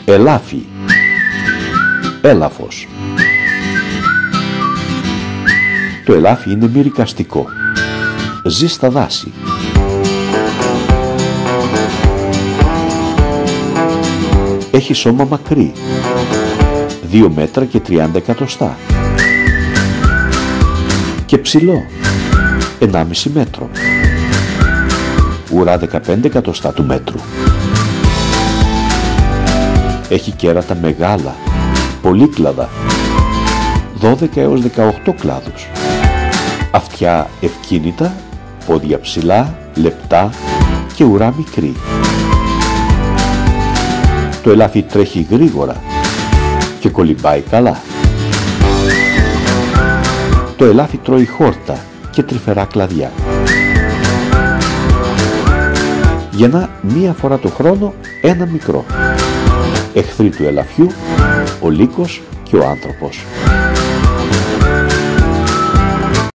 Ελάφι, έλαφος. Το ελάφι είναι μυρικαστικό. Ζει στα δάση. Έχει σώμα μακρύ, 2 μέτρα και 30 εκατοστά. Και ψηλό, 1,5 μέτρο. Ουρά 15 εκατοστά του μέτρου. Έχει κέρατα μεγάλα, πολύκλαδα, 12 έως 18 κλάδους. Αυτιά ευκίνητα, πόδια ψηλά, λεπτά και ουρά μικρή. Το ελάφι τρέχει γρήγορα και κολυμπάει καλά. Το ελάφι τρώει χόρτα και τρυφερά κλαδιά. Γεννά μία φορά το χρόνο ένα μικρό. Εχθροί του ελαφιού, ο λύκος και ο άνθρωπος.